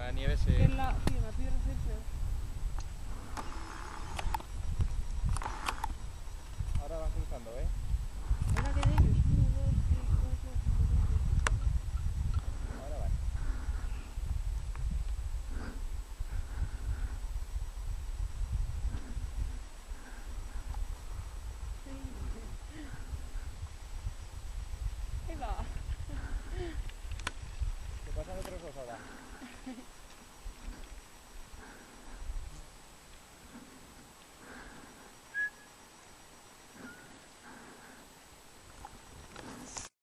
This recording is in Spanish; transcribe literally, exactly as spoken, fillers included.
la nieve se... Que en la, sí, en la piedra se hace. Ahora van cruzando, ¿ves?